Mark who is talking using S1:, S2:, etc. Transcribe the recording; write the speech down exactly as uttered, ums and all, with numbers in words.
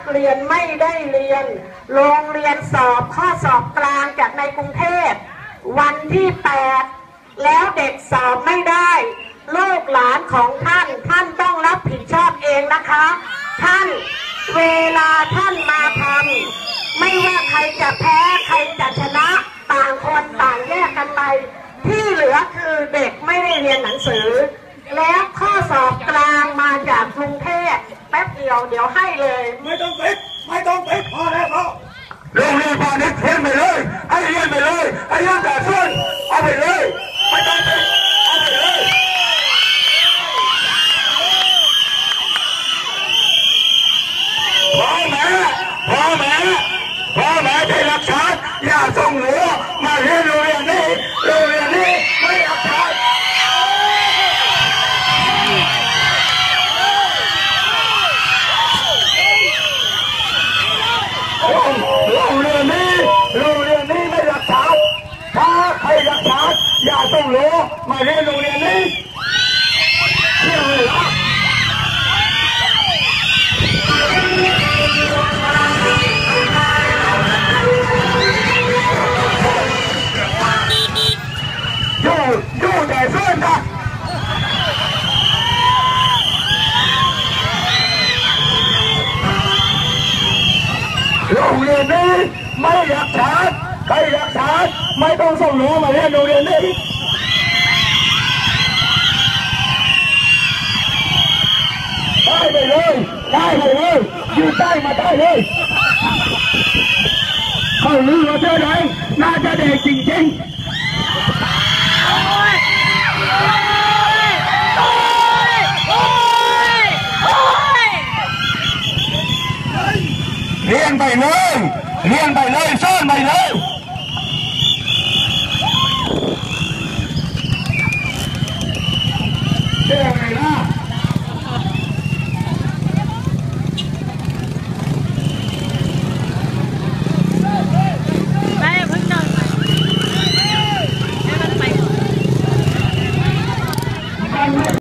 S1: เรียนไม่ได้เรียนโรงเรียนสอบข้อสอบกลางจากในกรุงเทพวันที่แปดแล้วเด็กสอบไม่ได้ลูกหลานของท่านท่านต้องรับผิดชอบเองนะคะท่านเวลาท่านมาทำไม่ว่าใครจะแพ้ใครจะชนะต่างคนต่างแยกกันไปที่เหลือคือเด็กไม่ได้เรียนหนังสือแล้วข้อสอบกลางมาจากกรุงเทพแป๊บเดียวเดี๋ยวให้เลย
S2: ไม่ต้องติดไม่ต้องติดพอแล้วพอโรงเรียนพาณิชย์เรียนไปเลยให้เรียนไปเลยให้เรียนแต่ส่วนเอาไปเลยไม่ต้องติดเอาไปเลยพ่อแม่พ่อแม่พ่อแม่ที่รักษาอย่าส่งหนูมาเรียนโรงเรียนนี้โรงเรียนนี้ไม่รักษาโรงเรียนนี้โรงเรียนนี้ไม่รักษาถ้าใครรักษาอย่าส่งหนูมาเรียนโรงเรียนนี้เชื่อเลยนะอยู่อยู่แต่เส้นนะโรงเรียนนี้ไม่รักษาใครรักษาไม่ต้องส่งหนูมาเรียนโรงเรียนนี้ได้ไปเลยได้ไปเลยอยู่ใต้มาได้เลยเขาลือว่าเธอไหนน่าจะเด็กจริงๆเรียนไปเลยเรียนไปเลยซ่อนไปเลย